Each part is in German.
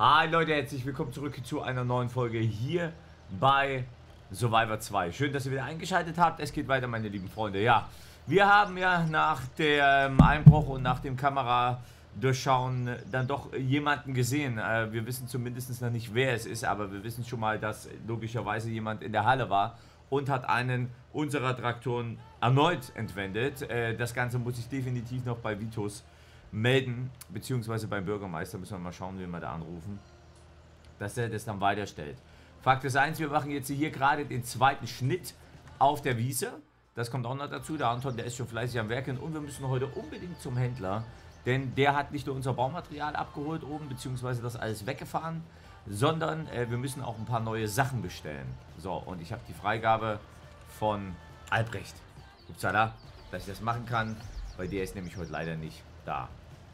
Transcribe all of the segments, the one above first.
Hi Leute, herzlich willkommen zurück zu einer neuen Folge hier bei Survivor 2. Schön, dass ihr wieder eingeschaltet habt. Es geht weiter, meine lieben Freunde. Ja, wir haben ja nach dem Einbruch und nach dem Kameradurchschauen dann doch jemanden gesehen. Wir wissen zumindest noch nicht, wer es ist, aber wir wissen schon mal, dass logischerweise jemand in der Halle war und hat einen unserer Traktoren erneut entwendet. Das Ganze muss ich definitiv noch bei Vitos melden, beziehungsweise beim Bürgermeister müssen wir mal schauen, wie wir da anrufen, dass er das dann weiterstellt. Fakt ist eins, wir machen jetzt hier gerade den zweiten Schnitt auf der Wiese. Das kommt auch noch dazu, der Anton, der ist schon fleißig am Werken und wir müssen heute unbedingt zum Händler, denn der hat nicht nur unser Baumaterial abgeholt oben, beziehungsweise das alles weggefahren, sondern wir müssen auch ein paar neue Sachen bestellen. So, und ich habe die Freigabe von Albrecht, upsala, dass ich das machen kann, weil der ist nämlich heute leider nicht da.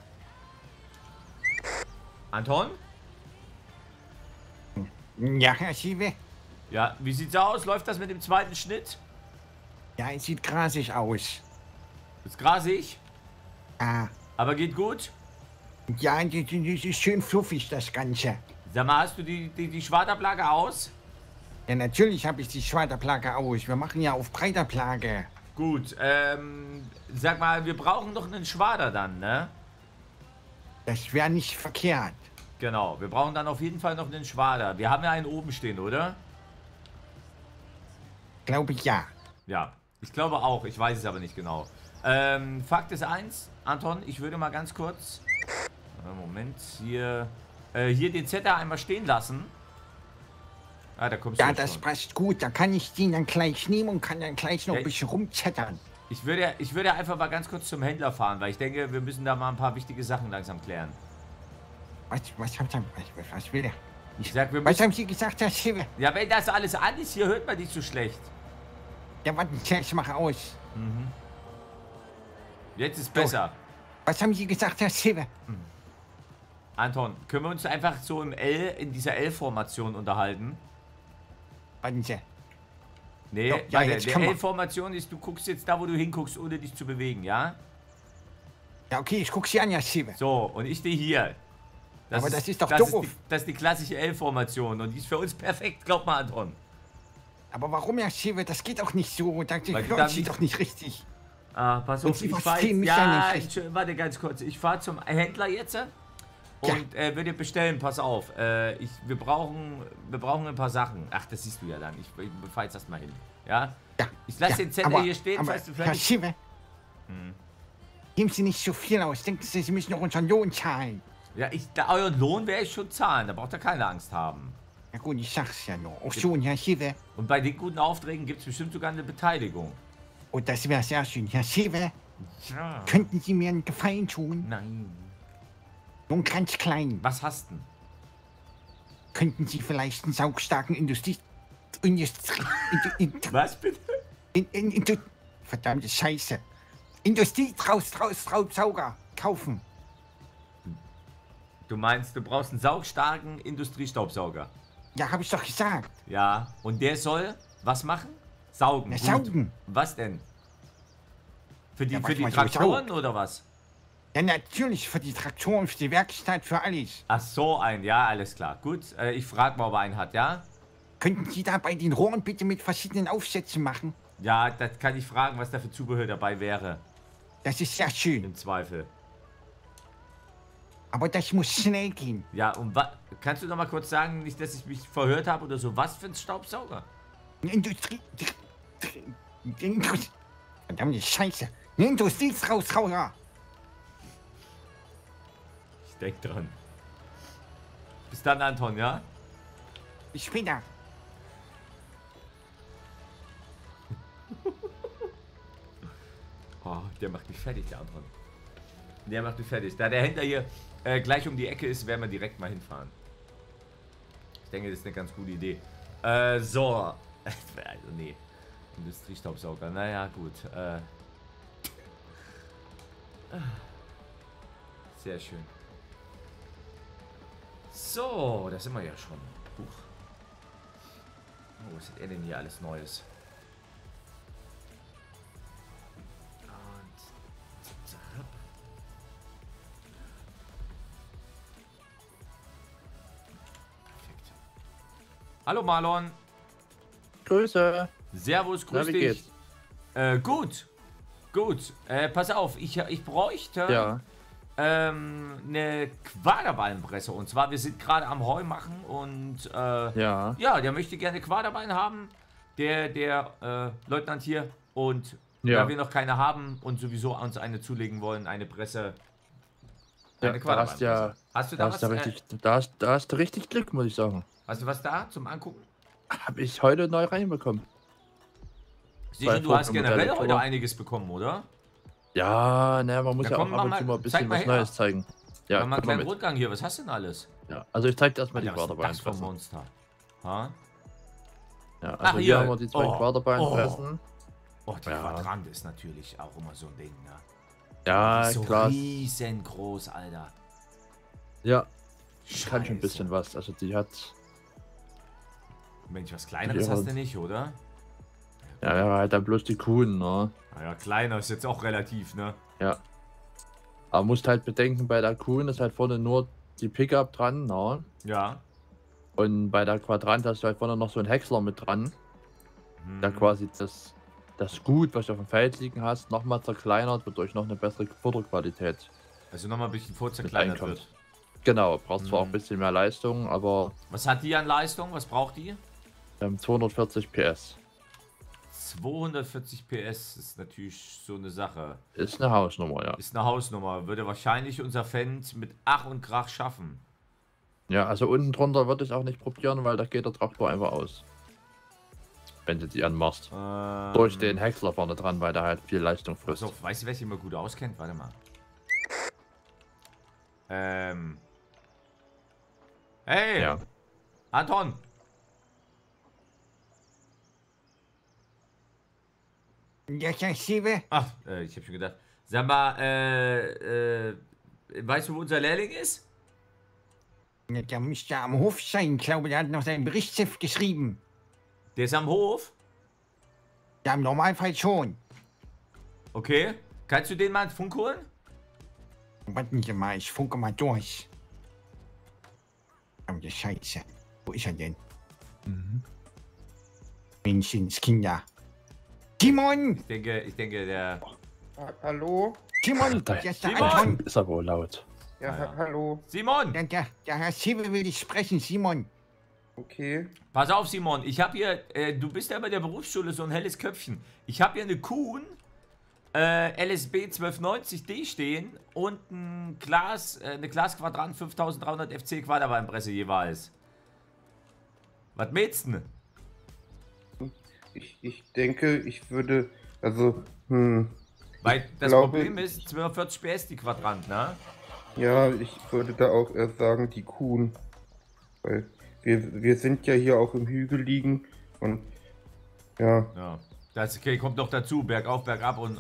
Anton? Ja, Herr Schiewe. Ja, wie sieht's aus? Läuft das mit dem zweiten Schnitt? Ja, es sieht grasig aus. Ist grasig, Ah, aber geht gut? ja, das ist schön fluffig, das Ganze. Sag mal, hast du die Schwaderplage aus? Ja, natürlich habe ich die Schwaderplage aus. Wir machen ja auf Breiterplage. Gut, sag mal, wir brauchen noch einen Schwader dann, ne? Das wäre nicht verkehrt. Genau, wir brauchen dann auf jeden Fall noch einen Schwader. Wir haben ja einen oben stehen, oder? Glaube ich, ja. Ja, ich glaube auch, ich weiß es aber nicht genau. Fakt ist eins, Anton, ich würde mal ganz kurz, Moment, hier den Zettel einmal stehen lassen. Ah, da kommst du Ja, jetzt das schon. passt gut. Da kann ich den dann gleich nehmen und kann dann gleich noch Ja, ein bisschen rumzettern. Ich würde einfach mal ganz kurz zum Händler fahren, weil ich denke, wir müssen da mal ein paar wichtige Sachen langsam klären. Was will er? Ich sag, wir Was müssen... haben Sie gesagt, Herr Schiewe? Ja, wenn das alles an ist, hier hört man dich so schlecht. Ja, warte, ich mache aus. Jetzt ist besser. Was haben Sie gesagt, Herr Schiewe? Anton, können wir uns einfach so in dieser L-Formation unterhalten? Warten Sie. Nee, Ja, warte, jetzt der kann man. L-Formation ist, du guckst jetzt da, wo du hinguckst, ohne dich zu bewegen, ja? Ja, okay, ich gucke Sie an, Herr Schiewe. So, und ich stehe hier. Aber das ist doch doof. Das ist die klassische L-Formation und die ist für uns perfekt, glaub mal, Anton. Aber warum, Herr Schiewe? Das geht doch nicht so. Da Weil du hören da Sie nicht- doch nicht richtig. Ah, pass Und auf, Sie ich verstehen fahr jetzt, mich ja, ja nicht richtig. warte ganz kurz, ich fahre zum Händler jetzt und würde bestellen, pass auf, wir brauchen ein paar Sachen. Ach, das siehst du ja dann, ich fahr jetzt erstmal hin, ja? Ja, Ich lasse ja, den Zettel aber- hier stehen, aber, falls du Herr fertig... Schiewe, geben Sie nicht so viel aus. Denken Sie, Sie müssen noch unseren Lohn zahlen. Ja, euren Lohn werde ich schon zahlen, da braucht ihr keine Angst haben. Na gut, ich sag's ja nur. Auch schon, Herr Schiewe. Und bei den guten Aufträgen gibt es bestimmt sogar eine Beteiligung. Oh, das wäre sehr schön. Herr Schiewe, Ja. könnten Sie mir einen Gefallen tun? Nein. Nur einen ganz kleinen. Was hast denn? Könnten Sie vielleicht einen saugstarken Was bitte? Verdammte Scheiße. Industrietrausauger kaufen. Du meinst, du brauchst einen saugstarken Industriestaubsauger. Ja, habe ich doch gesagt. Ja, und der soll was machen? Saugen. Na, Gut. saugen. Was denn? Für die, Ja, für was die man so Traktoren saugt. oder was? Ja, natürlich, für die Traktoren, für die Werkstatt, für alles. Ach so, ja, alles klar. Gut, ich frage mal, ob er einen hat, ja? Könnten Sie da bei den Rohren bitte mit verschiedenen Aufsätzen machen? Ja, das kann ich fragen, was da für Zubehör dabei wäre. Das ist sehr schön. Im Zweifel. Aber das muss schnell gehen. Ja, und kannst du noch mal kurz sagen, nicht, dass ich mich verhört habe oder so, was für ein Staubsauger? Eine Verdammte Scheiße. Eine Industrietrausauger. Ich denk dran. Bis dann, Anton, ja? Bis später. Oh, der macht mich fertig, der Anton. Der macht mich fertig. Da der Händler hier gleich um die Ecke ist, werden wir direkt mal hinfahren. Ich denke, das ist eine ganz gute Idee. So. Also, nee. Industriestaubsauger. Naja, gut. Sehr schön. So, da sind wir ja schon. Huch. Oh, was hat er denn hier alles Neues? Hallo Marlon. Grüße. Servus, grüß Na, wie dich. geht's? Gut. Gut. Pass auf, ich bräuchte eine Quaderballenpresse. Und zwar, wir sind gerade am Heu machen und Ja. ja, der möchte gerne Quaderballen haben. Der Leutnant hier. Und Ja. da wir noch keine haben und sowieso uns eine zulegen wollen, eine Presse. Ja, Eine da hast Quaderballenpresse. ja, Hast du da da hast was? du richtig, da hast du richtig Glück, muss ich sagen. Hast du was da zum Angucken? Habe ich heute neu reinbekommen. Sicher, du hast generell Modelle, heute Klar. einiges bekommen, oder? Ja, ne, man muss Ja, ja komm, auch ab und mach zu mal- mal ein zeig bisschen mal was her. Neues zeigen. Ja, Mach mal einen komm mal kleinen mit. Rundgang hier. Was hast du denn alles? Ja, also ich zeig dir erstmal die Alter, was ist das für ein Quaderballenpressen. Monster? Ha? Ja, Ach, also hier. hier haben wir die zwei Oh. Quaderballenpressen. Oh, die Ja. Quadrant ist natürlich auch immer so ein Ding, ne? Ja, Die ist so klar. riesengroß, Alter. Ja, Scheiße. kann schon ein bisschen was. Also die hat, Mensch, was Kleineres Ja. hast du nicht, oder? ja, wäre halt dann bloß die Kuhn, ne? Naja, kleiner ist jetzt auch relativ, ne? Ja. Aber musst halt bedenken, bei der Kuhn ist halt vorne nur die Pickup dran, ne? Ja. Und bei der Quadrant hast du halt vorne noch so einen Häcksler mit dran, der quasi das Gut, was du auf dem Feld liegen hast, nochmal zerkleinert, wodurch noch eine bessere Futterqualität Also nochmal ein bisschen vorzerkleinert reinkommt. wird. Genau, braucht zwar auch ein bisschen mehr Leistung, aber Was hat die an Leistung? Was braucht die? 240 PS 240 PS ist natürlich so eine Sache. ist eine Hausnummer, ja. Ist eine Hausnummer. Würde wahrscheinlich unser Fendt mit Ach und Krach schaffen. Ja, also unten drunter würde ich auch nicht probieren, weil da geht der Traktor einfach aus. Wenn du die anmachst. Durch den Häcksler vorne dran, weil der halt viel Leistung frisst. So, weißt du, wer sich immer gut auskennt? Warte mal. Hey! Ja. Anton! Ja, Siebe. Ach, ich hab schon gedacht. Sag mal, weißt du, wo unser Lehrling ist? Ja, der müsste am Hof sein. Ich glaube, der hat noch seinen Berichtsheft geschrieben. Der ist am Hof. Ja, im Normalfall schon. Okay. Kannst du den mal ins Funk holen? Warten Sie mal, ich funke mal durch. Oh, die Scheiße. Wo ist er denn? Menschenskinder. Simon! Ich denke, der... Hallo? Simon! Das ist der Simon! Anton! Ist aber wohl laut. Ja, Ja. hallo. Simon! Der Herr Siebe will dich sprechen, Simon. Okay. Pass auf, Simon. Ich habe hier... du bist ja bei der Berufsschule so ein helles Köpfchen. Ich habe hier eine Kuhn. LSB 1290D stehen und ein Glas, eine Glasquadrant 5300 FC Quaderballenpresse jeweils. Was mähtst du denn? Ich denke, ich würde, also, Weil das glaube- Problem ist, 240 PS die Quadrant, ne? ja, ich würde da auch erst sagen, die Kuhn. Weil wir sind ja hier auch im Hügel liegen und, ja, Ja. Das okay, kommt noch dazu, bergauf, bergab und.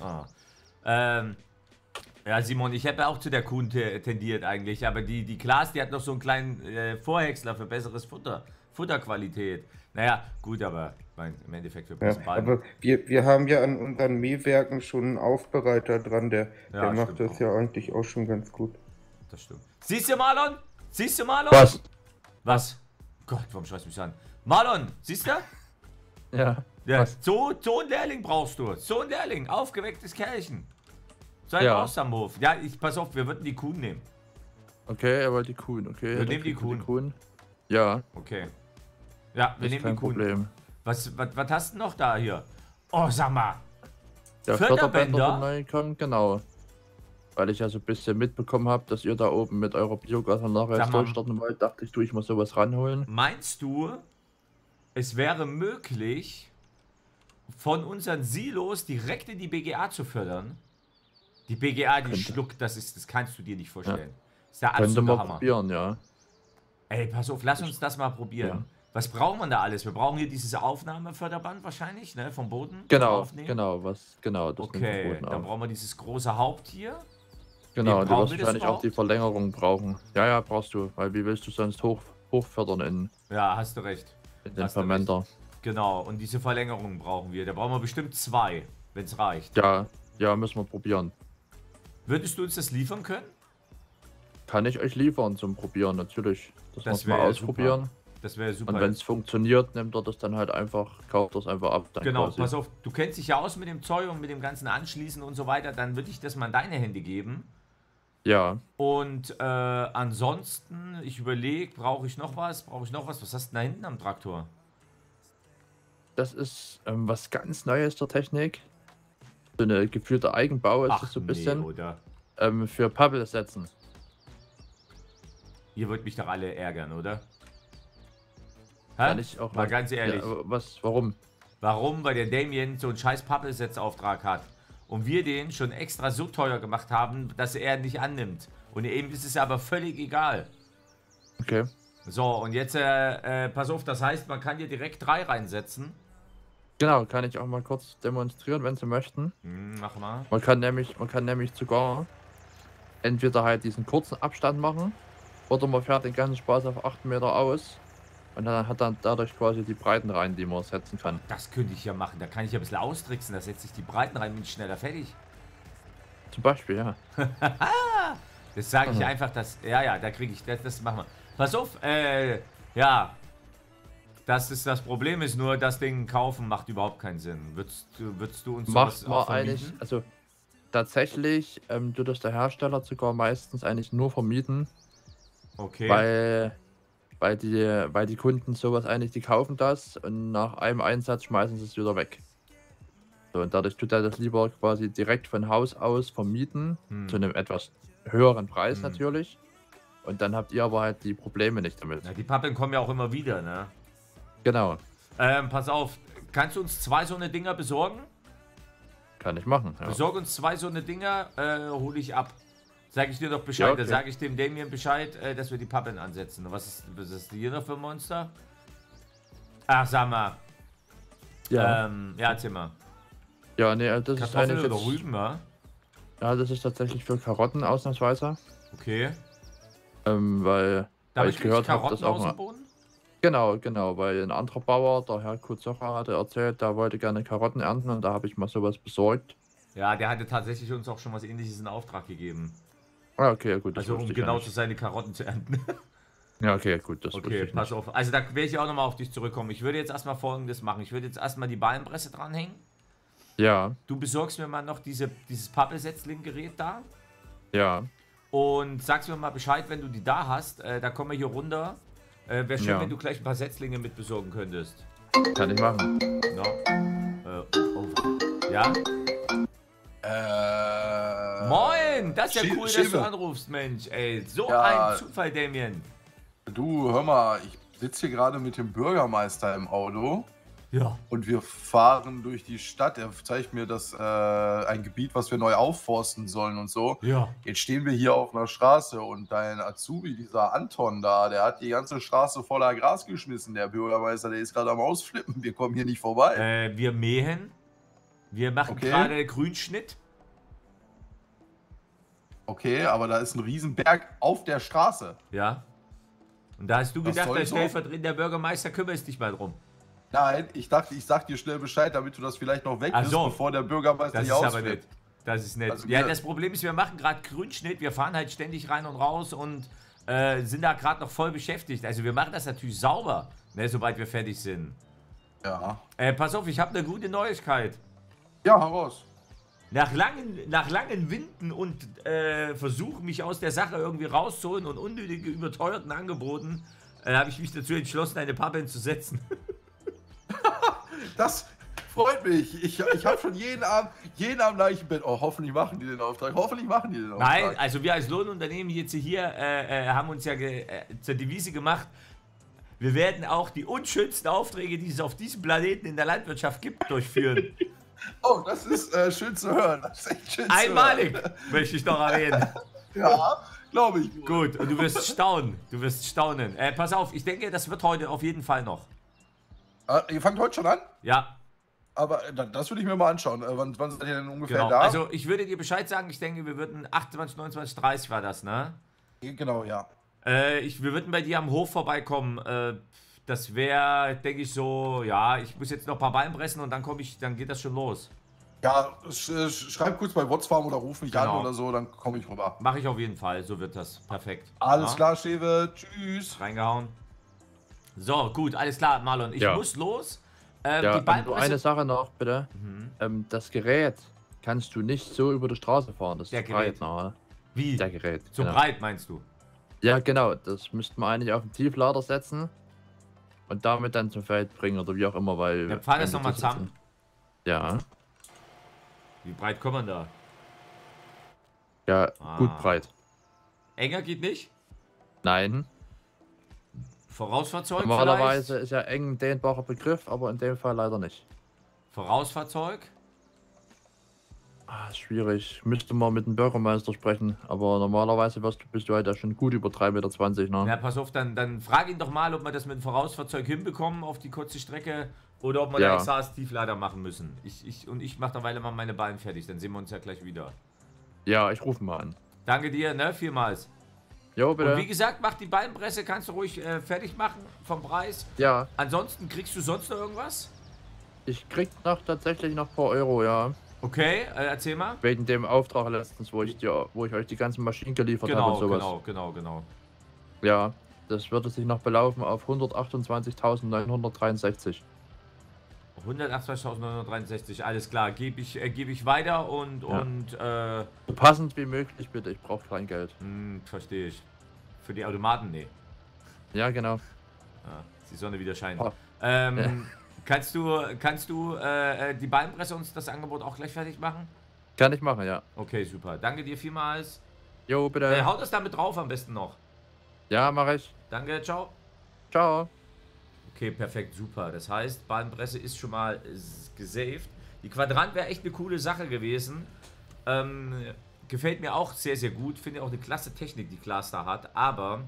Ja, Simon, ich habe ja auch zu der Kuhn tendiert eigentlich, aber die Klaas, die hat noch so einen kleinen Vorhäcksler für besseres Futterqualität. Naja, gut, aber im Endeffekt für ja. beide. Aber wir haben ja an unseren Mähwerken schon einen Aufbereiter dran, der Ja, macht stimmt das auch. ja eigentlich auch schon ganz gut. Das stimmt. Siehst du, Marlon? Siehst du, Marlon? Was? Was? Gott, warum schreist du mich an? Marlon, siehst du? Ja. Ja, Was? so ein Lehrling brauchst du. So ein Lehrling, aufgewecktes Kerlchen. So ein Ja. brauchst du am Hof. Ja, pass auf, wir würden die Kuhn nehmen. Okay, aber die Kuhn, okay. Wir dann nehmen die kriegen wir Kuhn. Ja, Okay. Ja, wir ist nehmen kein die Kuhn. Problem. Was hast du noch da hier? Oh, sag mal. Der Förderbänder? Förderbänder, der neu kommt, genau. Weil ich ja so ein bisschen mitbekommen habe, dass ihr da oben mit eurer Biogasanlage Sag jetzt mal. durchstarten wollt, dachte ich, ich mal sowas ranholen. Meinst du, es wäre möglich, von unseren Silos direkt in die BGA zu fördern? Die BGA, die Könnte. schluckt, das kannst du dir nicht vorstellen. Ist der Könnte absolute man Hammer. probieren, ja. Ey, pass auf, lass uns das mal probieren. Ja. Was braucht man da alles? Wir brauchen hier dieses Aufnahmeförderband wahrscheinlich, ne? Vom Boden. Genau, Aufnehmen. genau, genau, das nimmt Okay, verboten dann auf. brauchen wir dieses große Haupt hier. Genau, Nee, du brauchen wirst wir das wahrscheinlich auch überhaupt? die Verlängerung brauchen. Ja, brauchst du, weil wie willst du sonst hochfördern in Ja, hast du recht. den Hast du Fermenter? Genau, und diese Verlängerung brauchen wir. Da brauchen wir bestimmt 2, wenn es reicht. Ja, müssen wir probieren. Würdest du uns das liefern können? Kann ich euch liefern zum Probieren, natürlich. Das Das muss man wäre ausprobieren. Das wäre super. Und wenn es funktioniert, nimmt er das dann halt einfach, kauft das einfach ab. Dann Genau, quasi. pass auf, du kennst dich ja aus mit dem Zeug und mit dem ganzen Anschließen und so weiter, dann würde ich das mal in deine Hände geben. Ja, Und ansonsten, ich überlege, brauche ich noch was? Was hast du denn da hinten am Traktor? das ist was ganz Neues der Technik. So eine gefühlte Eigenbau ist Ach, das so ein nee, bisschen. oder? Für Pappel setzen. Ihr wollt mich doch alle ärgern, oder? Kann ich auch mal ganz ehrlich. Ja, warum? Warum? Weil der Damien so einen scheiß Pappelsetzauftrag hat. Und wir den schon extra so teuer gemacht haben, dass er nicht annimmt. Und eben ist es aber völlig egal. Okay. So, und jetzt, pass auf, das heißt, man kann hier direkt 3 reinsetzen. Genau, kann ich auch mal kurz demonstrieren, wenn Sie möchten. Mach mal. Man kann nämlich sogar entweder halt diesen kurzen Abstand machen oder man fährt den ganzen Spaß auf 8 Meter aus und dann hat dann dadurch quasi die Breiten rein, die man setzen kann. Das könnte ich ja machen. Da kann ich ja ein bisschen austricksen. Da setze ich die Breiten rein, bin ich schneller fertig. Zum Beispiel, ja. Das sage ich einfach, dass. Ja, da kriege ich. Das machen wir. Pass auf, ja. Das Problem ist nur, das Ding kaufen macht überhaupt keinen Sinn. Würdest du uns sowas Macht man auch eigentlich, vermieten? also tatsächlich tut das der Hersteller sogar meistens eigentlich nur vermieten, Okay. weil die Kunden sowas eigentlich, die kaufen das und nach einem Einsatz schmeißen sie es wieder weg. So, und dadurch tut er das lieber quasi direkt von Haus aus vermieten, zu einem etwas höheren Preis natürlich. Und dann habt ihr aber halt die Probleme nicht damit. Ja, die Pappeln kommen ja auch immer wieder, ne? Genau, Pass auf, kannst du uns 2 so eine Dinger besorgen? kann ich machen. Ja. Besorg uns 2 so eine Dinger, hole ich ab. Sag ich dir doch Bescheid, Ja, okay. dann sage ich dem Damien Bescheid, dass wir die Pappeln ansetzen. Und was ist hier noch für ein Monster? Ach, sag mal. Ja, Ja, erzähl mal. ja, nee, das ist Kartoffeln eigentlich oder jetzt, Rüben, ja? ja, das ist tatsächlich für Karotten ausnahmsweise, Okay. weil Damit ich gehört habe, Karotten dass auch aus mal, dem Boden? genau, weil ein anderer Bauer, der Herr Kutzocher, hatte erzählt, der wollte gerne Karotten ernten und da habe ich mal sowas besorgt. Ja, der hatte tatsächlich uns auch schon was Ähnliches in Auftrag gegeben. Ah, okay, gut, das Also um wusste ich genau gar zu nicht. sein, die Karotten zu ernten. Ja, okay, gut, das wusste Okay, ich pass nicht. auf. Also da werde ich auch nochmal auf dich zurückkommen. Ich würde jetzt erstmal Folgendes machen. Ich würde jetzt erstmal die Ballenpresse dranhängen. Ja, Du besorgst mir mal noch dieses Pappelsetzling-Gerät da. ja, Und sagst mir mal Bescheid, wenn du die da hast. Da kommen wir hier runter. Wäre schön, Ja. wenn du gleich ein paar Setzlinge mit besorgen könntest. kann ich machen. Ja. Ja? Moin! Das ist ja cool, dass du Schäfer. anrufst, Mensch. Ey, so Ja. ein Zufall, Damien. Du, hör mal, ich sitze hier gerade mit dem Bürgermeister im Auto Ja. und wir fahren durch die Stadt. Er zeigt mir ein Gebiet, was wir neu aufforsten sollen und so. Ja. Jetzt stehen wir hier auf einer Straße und dein Azubi, dieser Anton da, der hat die ganze Straße voller Gras geschmissen. Der Bürgermeister, der ist gerade am Ausflippen. Wir kommen hier nicht vorbei. Wir mähen. Wir machen Okay. gerade Grünschnitt. Okay, aber da ist ein Riesenberg auf der Straße. Ja. Und da hast du Was gedacht, soll als so? stellvertretender Bürgermeister kümmerst dich mal drum. Nein, ich dachte, ich sag dir schnell Bescheid, damit du das vielleicht noch weg Ach bist, so. bevor der Bürgermeister Das hier ist aber ausflippt. nett. Das ist nett. Also Ja, wir- das Problem ist, wir machen gerade Grünschnitt. Wir fahren halt ständig rein und raus und sind da gerade noch voll beschäftigt. Also wir machen das natürlich sauber, ne, sobald wir fertig sind. Ja. Pass auf, ich habe eine gute Neuigkeit. Ja, heraus. Nach langen Winden und Versuchen, mich aus der Sache irgendwie rauszuholen und unnötige überteuerten Angeboten, habe ich mich dazu entschlossen, eine Pappeln zu setzen. Das freut mich. Ich habe schon jeden Abend lag ich im Bett. Oh, hoffentlich machen die den Auftrag. Nein, also wir als Lohnunternehmen jetzt hier haben uns ja zur Devise gemacht, wir werden auch die unschönsten Aufträge, die es auf diesem Planeten in der Landwirtschaft gibt, durchführen. Oh, das ist schön zu hören. Das ist echt schön Einmalig, zu hören. möchte ich noch erwähnen. Ja, glaube ich. Gut, und du wirst staunen. Du wirst staunen. Pass auf, ich denke, das wird heute auf jeden Fall noch. Ihr fangt heute schon an? Ja, Aber das würde ich mir mal anschauen. Wann seid ihr denn ungefähr genau. da? Also ich würde dir Bescheid sagen, ich denke, wir würden 28, 29, 30 war das, ne? Genau, ja. Wir würden bei dir am Hof vorbeikommen. Das wäre, denke ich, so, ja, ich muss jetzt noch ein paar Ballen pressen und dann geht das schon los. Ja, schreib kurz bei WhatsApp oder ruf mich Genau. an oder so, dann komme ich rüber. Mache ich auf jeden Fall, so wird das. Perfekt. Alles Ja? klar, Schewe. Tschüss. Reingehauen. So, gut, alles klar, Marlon. Ich Ja. muss los. Ja, Die nur Beinpresse... eine Sache noch, bitte. Das Gerät kannst du nicht so über die Straße fahren. Das Der ist breit, Gerät. ne? Wie? Der Gerät. So genau. breit, meinst du? Ja, genau. Das müsste man eigentlich auf den Tieflader setzen und damit dann zum Feld bringen oder wie auch immer, weil... Wir fahren das wenn nochmal du zusammen. Ja. Wie breit kommt man da? Ja, gut Ah. breit. Enger geht nicht? Nein. Vorausfahrzeug Normalerweise vielleicht? ist ja eng ein dehnbarer Begriff, aber in dem Fall leider nicht. Vorausfahrzeug? Ah, schwierig. Müsste man mit dem Bürgermeister sprechen, aber normalerweise bist du halt ja schon gut über 3,20 Meter, ne? Na, pass auf, dann frag ihn doch mal, ob wir das mit dem Vorausfahrzeug hinbekommen auf die kurze Strecke oder ob wir da Ja. extra als Tieflader machen müssen. Ich mache derweil mal meine Beine fertig, dann sehen wir uns ja gleich wieder. Ja, ich rufe mal an. Danke dir, ne, vielmals. Jo, bitte. Und wie gesagt, mach die Beinpresse, kannst du ruhig fertig machen vom Preis. Ja, Ansonsten kriegst du sonst noch irgendwas? ich krieg tatsächlich noch ein paar Euro, ja. Okay, erzähl mal. Wegen dem Auftrag letztens, wo ich euch die ganzen Maschinen geliefert habe und sowas. Genau. Ja, das würde sich noch belaufen auf 128.963. 128.963, alles klar. Gebe ich weiter und So passend wie möglich, bitte. Ich brauche kein Geld. verstehe ich. Für die Automaten, nee. Ja, genau. Ja, ist die Sonne wieder scheint. Oh. Kannst du die Beinpresse uns das Angebot auch gleich fertig machen? Kann ich machen, ja. Okay, super. Danke dir vielmals. Jo, bitte. Haut das damit drauf am besten noch. Ja, mache ich. Danke, ciao. Ciao. Okay, perfekt, super. Das heißt, Bahnpresse ist schon mal gesaved. Die Quadrant wäre echt eine coole Sache gewesen. Gefällt mir auch sehr, sehr gut. Finde auch eine klasse Technik, die Klaas da hat. Aber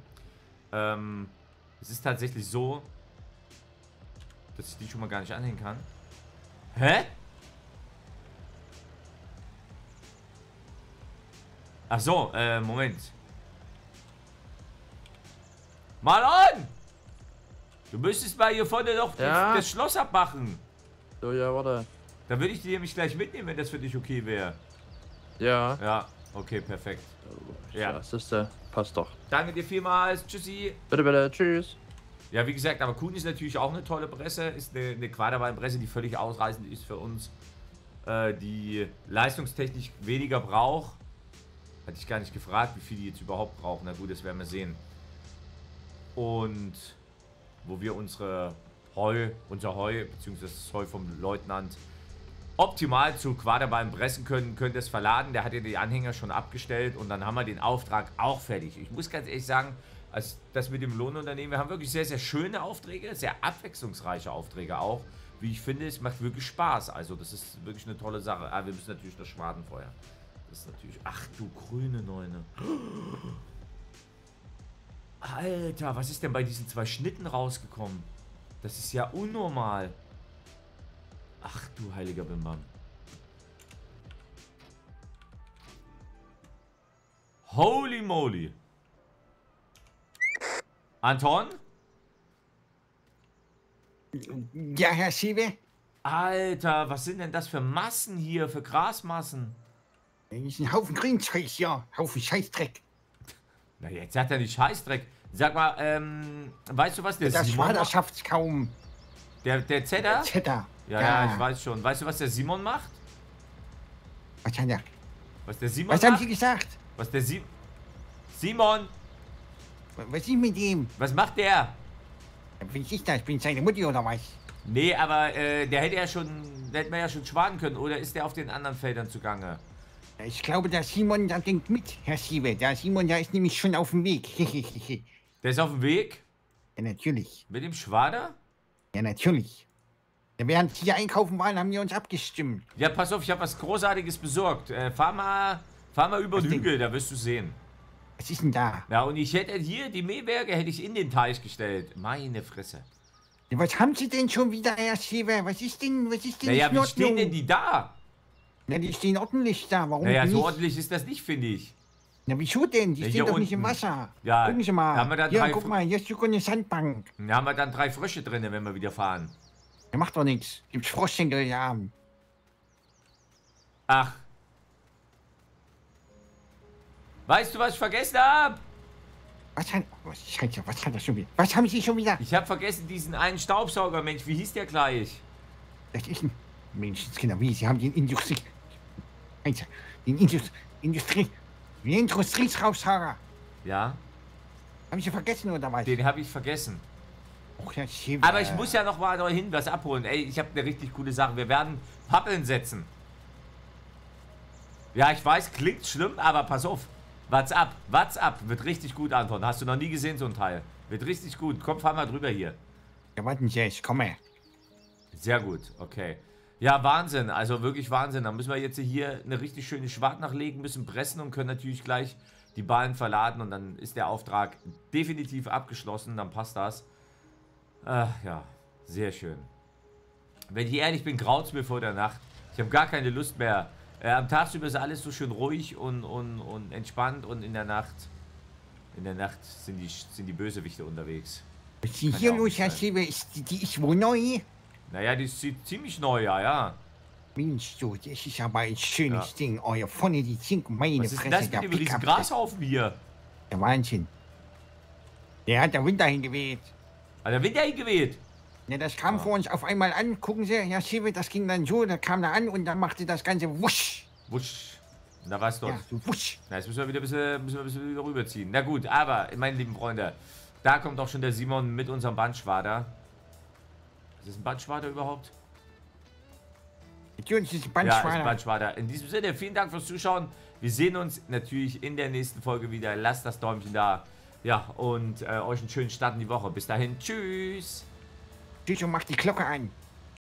es ist tatsächlich so, dass ich die schon mal gar nicht anhängen kann. Hä? Ach so, Moment. Marlon! Du müsstest mal hier vorne noch Ja? das Schloss abmachen. So, ja, warte. Dann würde ich die nämlich gleich mitnehmen, wenn das für dich okay wäre. Ja. Ja, okay, perfekt. Ja. Ja, siehste, passt doch. Danke dir vielmals. Tschüssi. Bitte, bitte. Tschüss. Ja, wie gesagt, aber Kuhn ist natürlich auch eine tolle Presse. Ist eine Quaderbeinpresse, die völlig ausreichend ist für uns. Die leistungstechnisch weniger braucht. Hatte ich gar nicht gefragt, wie viel die jetzt überhaupt brauchen. Na gut, das werden wir sehen. Und wo wir unser Heu, beziehungsweise das Heu vom Leutnant, optimal zu Quaderbein pressen können das verladen. Der hat ja die Anhänger schon abgestellt und dann haben wir den Auftrag auch fertig. Ich muss ganz ehrlich sagen, als das mit dem Lohnunternehmen, wir haben wirklich sehr, sehr schöne Aufträge, sehr abwechslungsreiche Aufträge auch. Wie ich finde, es macht wirklich Spaß. Also das ist wirklich eine tolle Sache. Ah, wir müssen natürlich das Schwadenfeuer. Das ist natürlich... Ach du grüne Neune. Alter, was ist denn bei diesen 2 Schnitten rausgekommen? Das ist ja unnormal. Ach du heiliger Bimbam. Holy moly. Anton? Ja, Herr Siewe? Alter, was sind denn das für Massen hier, für Grasmassen? Das ist ein Haufen Grünzeug, ja. Haufen Scheißdreck. Na, jetzt hat er nicht Scheißdreck. Sag mal, weißt du was der Das Simon Vater macht? schafft's kaum. Der Zedder? Zeta. Ja, ich weiß schon. Weißt du, was der Simon macht? Was hat er? Was der Simon Was haben macht? Sie gesagt? Was der Simon, Was ist mit ihm? was macht der? Wie ist das? Bin ich seine Mutti oder was? Nee, aber der hätte man ja schon schwaden können. Oder ist der auf den anderen Feldern zugange? Ich glaube, der Simon, der denkt mit, Herr Siewe. Der Simon, der ist nämlich schon auf dem Weg. Der ist auf dem Weg? Ja, natürlich. Mit dem Schwader? Ja, natürlich. Ja, während Sie einkaufen waren, haben wir uns abgestimmt. Ja, pass auf, ich habe was Großartiges besorgt. Fahr mal über den Hügel, da wirst du sehen. Was ist denn da? Ja, und ich hätte hier die Mähwerke hätte ich in den Teich gestellt. Meine Fresse. Ja, was haben Sie denn schon wieder, Herr Siewe? Was ist denn Naja, nicht in wie stehen Ordnung? denn die da? Ja, die stehen ordentlich da. Warum Naja, nicht? so ordentlich ist das nicht, finde ich. Na, wieso denn? Die Ja, stehen hier doch nicht im unten. Wasser. Ja, Gucken Sie da mal. haben wir da Hier, drei guck Fu- mal, hier ist sogar eine Sandbank. Da haben wir dann 3 Frösche drin, wenn wir wieder fahren. Der macht doch nichts. Gibt's Froschschenkel, ja. Ach. Weißt du, was ich vergessen habe? Scheiße, was hat das schon wieder? Was haben Sie schon wieder? Ich habe vergessen diesen einen Staubsauger, Mensch. Wie hieß der gleich? Das ist ein Menschenskinder. Wie? Sie haben den Industrieschraubsauger. Ja, Haben Sie vergessen oder was? den habe ich vergessen. Och, Herr Schäfer. Aber ich muss ja noch mal dahin was abholen. Ey, ich habe eine richtig coole Sache. Wir werden Pappeln setzen. Ja, ich weiß, klingt schlimm, aber pass auf. What's up? What's up? Wird richtig gut, Anton. Hast du noch nie gesehen, so ein Teil. Wird richtig gut. Komm, fahr mal drüber hier. Ja, warten Sie, ich komme. Sehr gut, okay. Ja, Wahnsinn. Also wirklich Wahnsinn. Dann müssen wir jetzt hier eine richtig schöne Schwart nachlegen, müssen pressen und können natürlich gleich die Ballen verladen. Und dann ist der Auftrag definitiv abgeschlossen. Dann passt das. Ja, sehr schön. Wenn ich ehrlich bin, graut es mir vor der Nacht. Ich habe gar keine Lust mehr. Am Tagsüber ist alles so schön ruhig und entspannt und in der Nacht sind die Bösewichte unterwegs. Was ist Kann hier ja auch los, nicht Herr sein. Schäfer? Die ist wohl neu? Naja, die ist ziemlich neu, ja. Mensch, so, das ist aber ein schönes Ja. Ding. Euer vorne die Zink, meine Was ist denn Fresse, das der mit dem riesen Pickup, Grashaufen hier? der Wahnsinn. Der hat der Wind dahin geweht. Hat der Wind ja hingeweht? Ja, das kam vor uns auf einmal an. Gucken Sie, Herr Schäfer, das ging dann so, da kam er an und dann machte das Ganze wusch. Wusch. Na, was dort? Ja, so wusch. Na, jetzt müssen wir wieder ein bisschen wieder rüberziehen. Na gut, aber, meine lieben Freunde, da kommt auch schon der Simon mit unserem Bandschwader. Ist das ein Bandschwader überhaupt? Natürlich ist es Ja, ist ein Bandschwader. Bandschwader. In diesem Sinne, vielen Dank fürs Zuschauen. Wir sehen uns natürlich in der nächsten Folge wieder. Lasst das Däumchen da. Ja, und euch einen schönen Start in die Woche. Bis dahin, tschüss. Tschüss und macht die Glocke an.